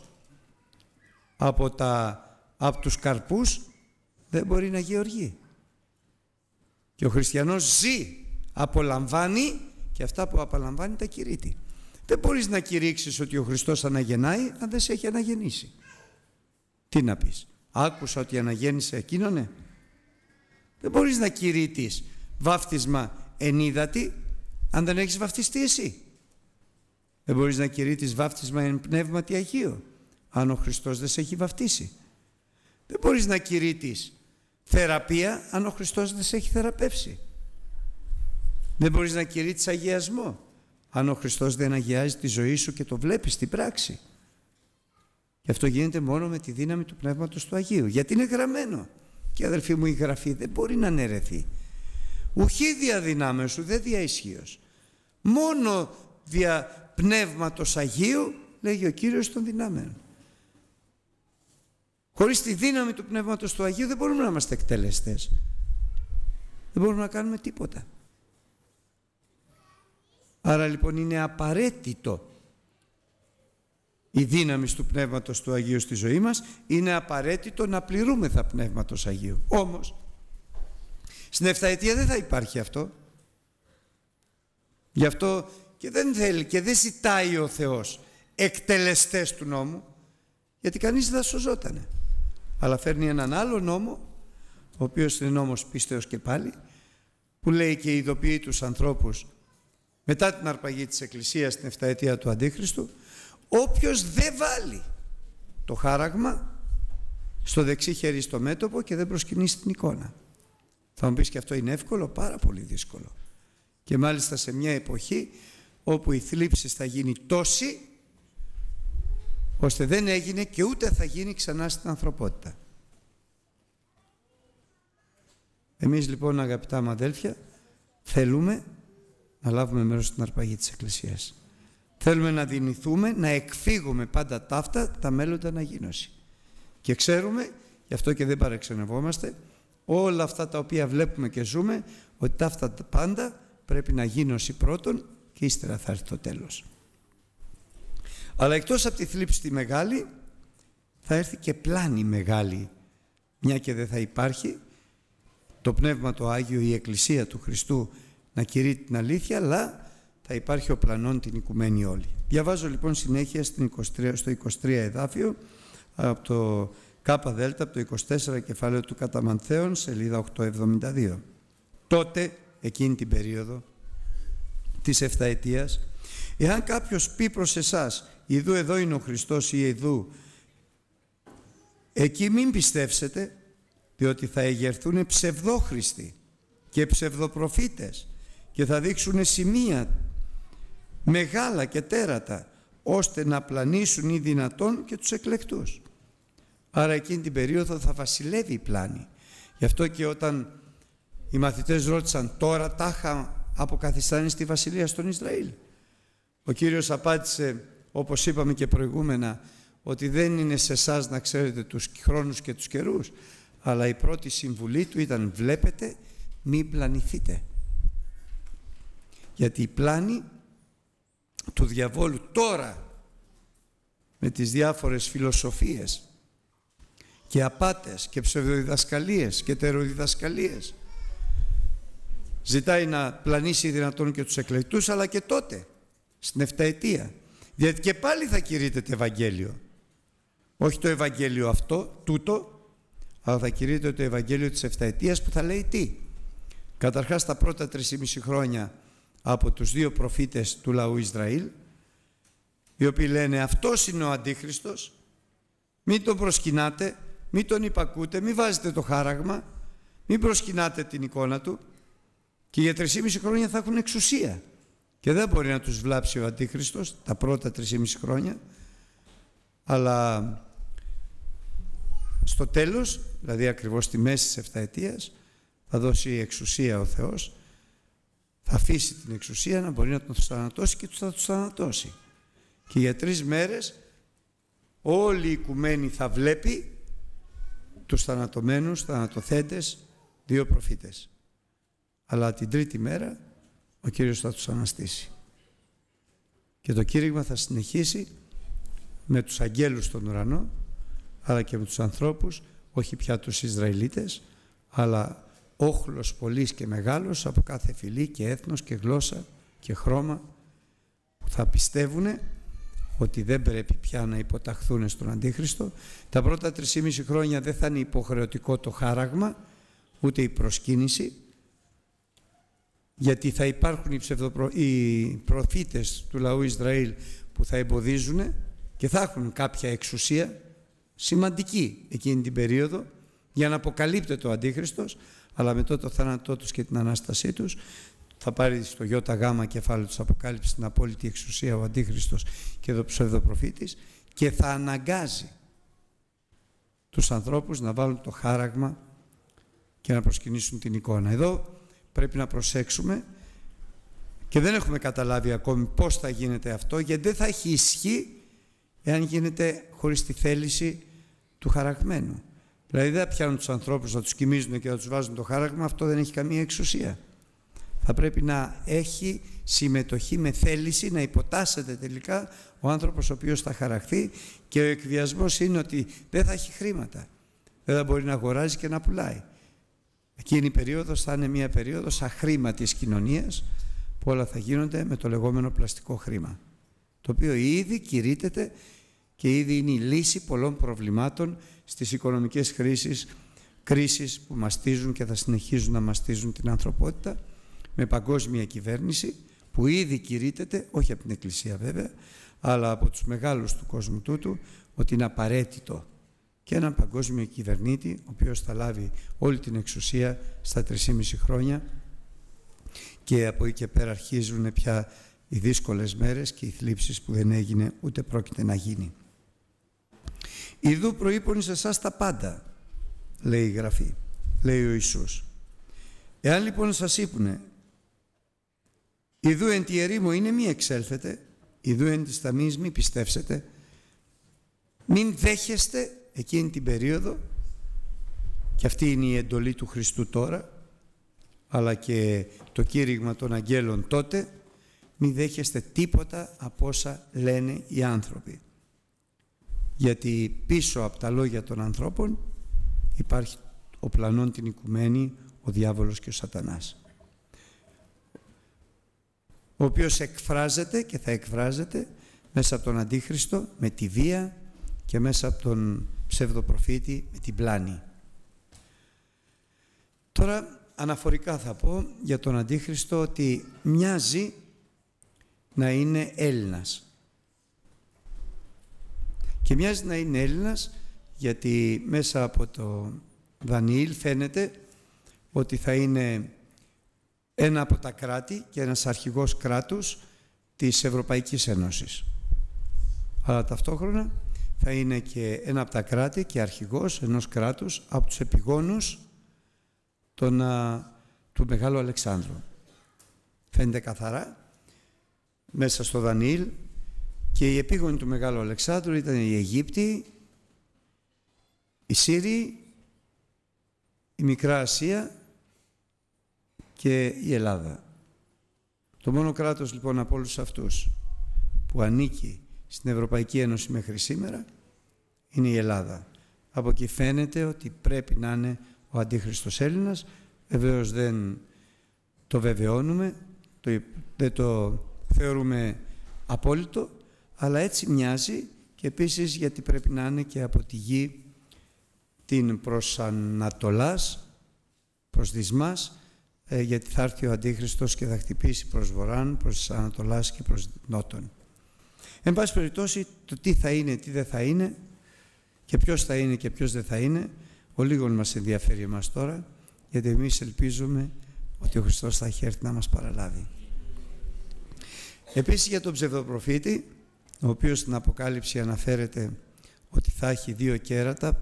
από τους καρπούς, δεν μπορεί να γεωργεί. Και ο χριστιανός ζει, απολαμβάνει και αυτά που απολαμβάνει τα κηρύττει. Δεν μπορείς να κηρύξεις ότι ο Χριστός αναγεννάει αν δεν σε έχει αναγεννήσει. Τι να πεις? Άκουσα ότι αναγέννησε εκείνονε. Δεν μπορείς να κηρύττεις βάφτισμα εν ύδατι αν δεν έχεις βαφτιστεί εσύ. Δεν μπορείς να κηρύττεις βάφτισμα εν πνεύματι Αγίο αν ο Χριστός δεν σε έχει βαφτίσει. Δεν μπορείς να κηρύττεις θεραπεία αν ο Χριστός δεν σε έχει θεραπεύσει. Δεν μπορείς να κηρύττεις αγιασμό αν ο Χριστός δεν αγιάζει τη ζωή σου και το βλέπεις στην πράξη. Και αυτό γίνεται μόνο με τη δύναμη του Πνεύματος του Αγίου. Γιατί είναι γραμμένο. Και αδελφοί μου, η Γραφή δεν μπορεί να αναιρεθεί. Ουχή δια δυνάμεως σου, δεν δια ισχύος. Μόνο δια Πνεύματος Αγίου, λέγει ο Κύριος των δυνάμεων. Χωρίς τη δύναμη του Πνεύματος του Αγίου δεν μπορούμε να είμαστε εκτελεστές. Δεν μπορούμε να κάνουμε τίποτα. Άρα λοιπόν είναι απαραίτητο η δύναμη του Πνεύματος του Αγίου στη ζωή μας, είναι απαραίτητο να πληρούμεθα Πνεύματος Αγίου. Όμως, στην Εφταετία δεν θα υπάρχει αυτό. Γι' αυτό και δεν θέλει και δεν ζητάει ο Θεός εκτελεστές του νόμου, γιατί κανείς δεν θα σωζότανε. Αλλά φέρνει έναν άλλο νόμο, ο οποίος είναι νόμος πίστεως και πάλι, που λέει και ειδοποιεί τους ανθρώπους μετά την αρπαγή της Εκκλησίας στην Εφταετία του Αντίχριστου, όποιος δεν βάλει το χάραγμα στο δεξί χέρι στο μέτωπο και δεν προσκυνήσει την εικόνα. Θα μου πεις και αυτό είναι εύκολο? Πάρα πολύ δύσκολο. Και μάλιστα σε μια εποχή όπου η θλίψη θα γίνει τόση ώστε δεν έγινε και ούτε θα γίνει ξανά στην ανθρωπότητα. Εμείς λοιπόν, αγαπητά μου αδέλφια, θέλουμε να λάβουμε μέρος στην αρπαγή της Εκκλησίας. Θέλουμε να δυνηθούμε, να εκφύγουμε πάντα ταύτα τα μέλλοντα αναγίνωση. Και ξέρουμε, γι' αυτό και δεν παρεξενευόμαστε, όλα αυτά τα οποία βλέπουμε και ζούμε, ότι ταύτα πάντα πρέπει να γίνωση πρώτον και ύστερα θα έρθει το τέλος. Αλλά εκτός από τη θλίψη τη μεγάλη, θα έρθει και πλάνη μεγάλη μια και δεν θα υπάρχει το Πνεύμα το Άγιο, η Εκκλησία του Χριστού να κηρύττει την αλήθεια, αλλά θα υπάρχει ο πλανών την οικουμένη όλη. Διαβάζω λοιπόν συνέχεια στο 23 εδάφιο από το ΚΔ, από το 24 κεφάλαιο του κατά Μανθαίων, σελίδα 872. Τότε, εκείνη την περίοδο της εφταετίας, εάν κάποιος πει προς εσάς, ιδού εδώ είναι ο Χριστός ή ιδού, εκεί μην πιστεύσετε, διότι θα εγερθούν ψευδόχριστοι και ψευδοπροφήτες και θα δείξουν σημεία μεγάλα και τέρατα, ώστε να πλανήσουν οι δυνατόν και τους εκλεκτούς. Άρα εκείνη την περίοδο θα βασιλεύει η πλάνη. Γι' αυτό και όταν οι μαθητές ρώτησαν, τώρα τάχα αποκαθιστάνε στη βασιλεία στον Ισραήλ, ο Κύριος απάντησε, όπως είπαμε και προηγούμενα, ότι δεν είναι σε εσάς να ξέρετε τους χρόνους και τους καιρούς, αλλά η πρώτη συμβουλή του ήταν, βλέπετε, μην πλανηθείτε. Γιατί η πλάνη του διαβόλου τώρα, με τις διάφορες φιλοσοφίες και απάτες και ψευδοδιδασκαλίες και τεροδιδασκαλίες, ζητάει να πλανήσει δυνατόν και τους εκλεκτούς, αλλά και τότε, στην εφταετία. Γιατί και πάλι θα κηρύττεται το Ευαγγέλιο. Όχι το Ευαγγέλιο αυτό, τούτο, αλλά θα κηρύττεται το Ευαγγέλιο της εφταετίας, που θα λέει τι? Καταρχάς τα πρώτα 3,5 χρόνια από τους δύο προφήτες του λαού Ισραήλ, οι οποίοι λένε αυτός είναι ο Αντίχριστος, μην τον προσκυνάτε, μην τον υπακούτε, μην βάζετε το χάραγμα, μην προσκυνάτε την εικόνα του, και για 3,5 χρόνια θα έχουν εξουσία και δεν μπορεί να τους βλάψει ο Αντίχριστος τα πρώτα 3,5 χρόνια, αλλά στο τέλος, δηλαδή ακριβώς στη μέση της εφταετίας, θα δώσει εξουσία ο Θεός, θα αφήσει την εξουσία να μπορεί να τον θανατώσει και θα τους θανατώσει. Και για 3 μέρες όλη η οικουμένη θα βλέπει τους θανατωμένους, θανατοθέντες, 2 προφήτες. Αλλά την 3η μέρα ο Κύριος θα τους αναστήσει. Και το κήρυγμα θα συνεχίσει με τους αγγέλους στον ουρανό, αλλά και με τους ανθρώπους, όχι πια τους Ισραηλίτες, αλλά όχλος πολύς και μεγάλος από κάθε φυλή και έθνος και γλώσσα και χρώμα, που θα πιστεύουν ότι δεν πρέπει πια να υποταχθούν στον Αντίχριστο. Τα πρώτα 3,5 χρόνια δεν θα είναι υποχρεωτικό το χάραγμα, ούτε η προσκύνηση, γιατί θα υπάρχουν οι προφήτες του λαού Ισραήλ που θα εμποδίζουν και θα έχουν κάποια εξουσία σημαντική εκείνη την περίοδο για να αποκαλύπτεται ο Αντίχριστος, αλλά μετά το θάνατό τους και την Ανάστασή τους θα πάρει στο ΙΓ κεφάλαιο της Αποκάλυψης την απόλυτη εξουσία ο Αντίχριστος και ο ψευδοπροφήτης, και θα αναγκάζει τους ανθρώπους να βάλουν το χάραγμα και να προσκυνήσουν την εικόνα. Εδώ πρέπει να προσέξουμε, και δεν έχουμε καταλάβει ακόμη πώς θα γίνεται αυτό, γιατί δεν θα έχει ισχύ εάν γίνεται χωρίς τη θέληση του χαραγμένου. Δηλαδή δεν θα πιάνουν τους ανθρώπους να τους κοιμίζουν και να τους βάζουν το χάραγμα, αυτό δεν έχει καμία εξουσία. Θα πρέπει να έχει συμμετοχή με θέληση, να υποτάσσεται τελικά ο άνθρωπος ο οποίος θα χαραχθεί, και ο εκβιασμός είναι ότι δεν θα έχει χρήματα. Δεν θα μπορεί να αγοράζει και να πουλάει. Εκείνη η περίοδος θα είναι μια περίοδος αχρήματης κοινωνίας, που όλα θα γίνονται με το λεγόμενο πλαστικό χρήμα, το οποίο ήδη κηρύττεται και ήδη είναι η λύση πολλών προβλημάτων στις οικονομικές κρίσεις που μαστίζουν και θα συνεχίζουν να μαστίζουν την ανθρωπότητα, με παγκόσμια κυβέρνηση που ήδη κηρύττεται, όχι από την Εκκλησία βέβαια, αλλά από τους μεγάλους του κόσμου τούτου, ότι είναι απαραίτητο και έναν παγκόσμιο κυβερνήτη, ο οποίος θα λάβει όλη την εξουσία στα 3,5 χρόνια, και από εκεί και πέρα αρχίζουν πια οι δύσκολες μέρες και οι θλίψεις που δεν έγινε ούτε πρόκειται να γίνει. «Ιδού προείπων εις εσάς τα πάντα», λέει η Γραφή, λέει ο Ιησούς. Εάν λοιπόν σας είπουνε, «Ιδού εν τη ερήμο είναι μη εξέλθετε, ιδού εν της ταμής μη πιστεύσετε», μην δέχεστε εκείνη την περίοδο, και αυτή είναι η εντολή του Χριστού τώρα, αλλά και το κήρυγμα των αγγέλων τότε, μην δέχεστε τίποτα από όσα λένε οι άνθρωποι. Γιατί πίσω από τα λόγια των ανθρώπων υπάρχει ο πλανών την οικουμένη, ο διάβολος και ο σατανάς, ο οποίος εκφράζεται και θα εκφράζεται μέσα από τον Αντίχριστο με τη βία και μέσα από τον ψευδοπροφήτη με την πλάνη. Τώρα αναφορικά θα πω για τον Αντίχριστο ότι μοιάζει να είναι Έλληνας. Και μοιάζει να είναι Έλληνας γιατί μέσα από το Δανιήλ φαίνεται ότι θα είναι ένα από τα κράτη και ένας αρχηγός κράτους της Ευρωπαϊκής Ένωσης. Αλλά ταυτόχρονα θα είναι και ένα από τα κράτη και αρχηγός ενός κράτους από τους επιγόνους του Μεγάλου Αλεξάνδρου. Φαίνεται καθαρά μέσα στο Δανιήλ, και οι επίγονοι του Μεγάλου Αλεξάνδρου ήταν οι Αιγύπτιοι, οι Σύριοι, η Μικρά Ασία και η Ελλάδα. Το μόνο κράτος λοιπόν από όλους αυτούς που ανήκει στην Ευρωπαϊκή Ένωση μέχρι σήμερα είναι η Ελλάδα. Από εκεί φαίνεται ότι πρέπει να είναι ο Αντίχριστος Έλληνας. Βεβαίως δεν το βεβαιώνουμε, δεν το θεωρούμε απόλυτο, αλλά έτσι μοιάζει, και επίσης γιατί πρέπει να είναι και από τη γη την προς Ανατολάς, προς Δυσμάς, γιατί θα έρθει ο Αντίχριστος και θα χτυπήσει προς Βορράν, προς Ανατολάς και προς Νότον. Εν πάση περιπτώσει, το τι θα είναι, τι δεν θα είναι και ποιος θα είναι και ποιος δεν θα είναι, ο λίγων μας ενδιαφέρει εμάς τώρα, γιατί εμείς ελπίζουμε ότι ο Χριστός θα έχει έρθει να μας παραλάβει. Επίσης για τον ψευδοπροφήτη, ο οποίος στην Αποκάλυψη αναφέρεται ότι θα έχει 2 κέρατα,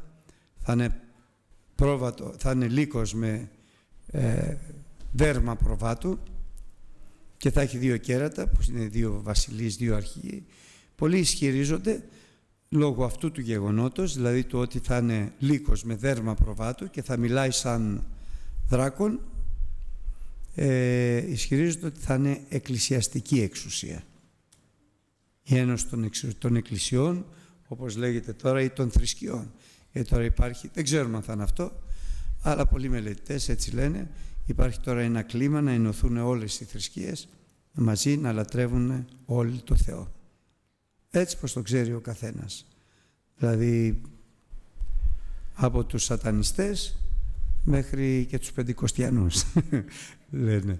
θα είναι λύκος με δέρμα προβάτου και θα έχει 2 κέρατα, που είναι 2 βασιλείς, 2 αρχηγοί. Πολλοί ισχυρίζονται λόγω αυτού του γεγονότος, δηλαδή του ότι θα είναι λύκος με δέρμα προβάτου και θα μιλάει σαν δράκον, ισχυρίζονται ότι θα είναι εκκλησιαστική εξουσία. Η ένωση των εκκλησιών, όπως λέγεται τώρα, ή των θρησκειών. Γιατί τώρα υπάρχει, δεν ξέρουμε αν θα είναι αυτό, αλλά πολλοί μελετητές έτσι λένε, υπάρχει τώρα ένα κλίμα να ενωθούν όλες οι θρησκείες μαζί, να λατρεύουν όλοι το Θεό. Έτσι πως το ξέρει ο καθένας. Δηλαδή από τους σατανιστές μέχρι και τους πεντηκοστιανούς λένε.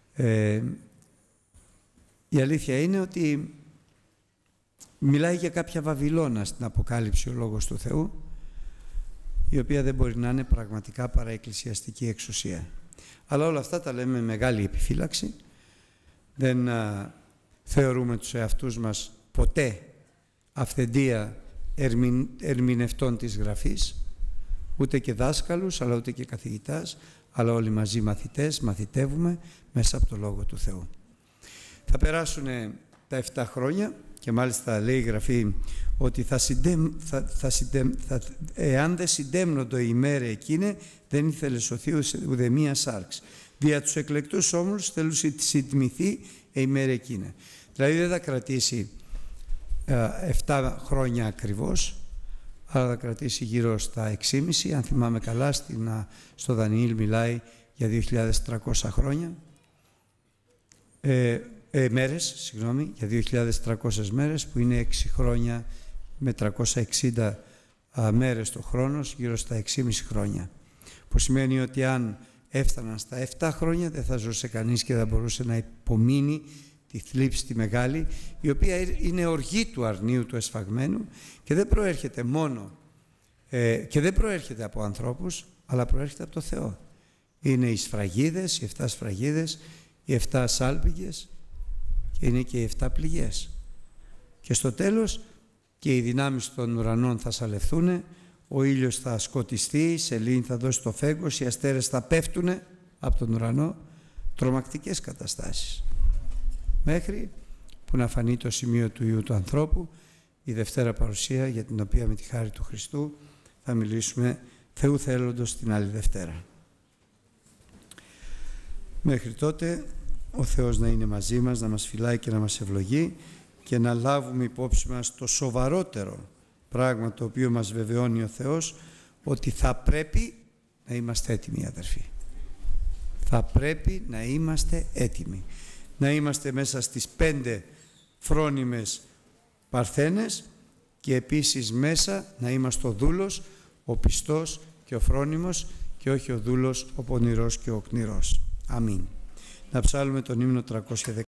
Η αλήθεια είναι ότι μιλάει για κάποια Βαβυλώνα στην Αποκάλυψη ο Λόγος του Θεού, η οποία δεν μπορεί να είναι πραγματικά παρά εκκλησιαστική εξουσία. Αλλά όλα αυτά τα λέμε με μεγάλη επιφύλαξη. Δεν θεωρούμε τους εαυτούς μας ποτέ αυθεντία ερμηνευτών της Γραφής, ούτε και δάσκαλους, αλλά ούτε και καθηγητάς, αλλά όλοι μαζί μαθητές, μαθητεύουμε μέσα από το Λόγο του Θεού. Θα περάσουν τα 7 χρόνια και μάλιστα λέει η Γραφή ότι εάν δεν συντέμνοντο η ημέρα εκείνη, δεν ήθελε σωθεί ουδε μία σάρξ. Δια τους εκλεκτούς όμως θέλουν συντμηθεί η ημέρα εκείνη. Δηλαδή δεν θα κρατήσει 7 χρόνια ακριβώς, αλλά θα κρατήσει γύρω στα 6,5. Αν θυμάμαι καλά, στο Δανιήλ μιλάει για 2.300 χρόνια. Μέρες, για 2.300 μέρες, που είναι 6 χρόνια με 360 μέρες το χρόνο, γύρω στα 6,5 χρόνια. Που σημαίνει ότι αν έφταναν στα 7 χρόνια δεν θα ζούσε κανείς και δεν μπορούσε να υπομείνει τη θλίψη τη μεγάλη, η οποία είναι οργή του αρνίου του εσφαγμένου και δεν προέρχεται μόνο και δεν προέρχεται από ανθρώπους, αλλά προέρχεται από το Θεό. Είναι οι σφραγίδες, οι 7 σφραγίδες, οι 7 σάλπιγγες και είναι και οι 7 πληγές. Και στο τέλος και οι δυνάμεις των ουρανών θα σαλευθούν, ο ήλιος θα σκοτιστεί, η σελήνη θα δώσει το φέγγος, οι αστέρες θα πέφτουν από τον ουρανό, τρομακτικές καταστάσεις. Μέχρι που να φανεί το σημείο του Υιού του ανθρώπου, η Δευτέρα παρουσία, για την οποία με τη χάρη του Χριστού θα μιλήσουμε Θεού θέλοντος την άλλη Δευτέρα. Μέχρι τότε ο Θεός να είναι μαζί μας, να μας φυλάει και να μας ευλογεί και να λάβουμε υπόψη μας το σοβαρότερο πράγμα το οποίο μας βεβαιώνει ο Θεός, ότι θα πρέπει να είμαστε έτοιμοι, αδερφοί. Θα πρέπει να είμαστε έτοιμοι. Να είμαστε μέσα στις 5 φρόνιμες παρθένες και επίσης μέσα να είμαστε ο δούλος, ο πιστός και ο φρόνιμος και όχι ο δούλος, ο πονηρός και ο οκνηρός. Αμήν. Να ψάλουμε τον ύμνο 310.